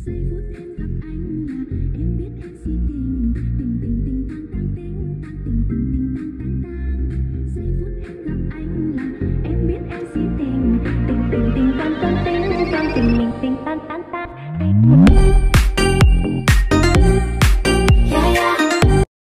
Giây phút em gặp anh là em biết em si tình, tình tình tình tang tang tình tang tình tình tình tang tang tang. Giây phút em gặp anh là em biết em si tình, tình tình tình tang tang tình tang tình tình tình tang tang tang.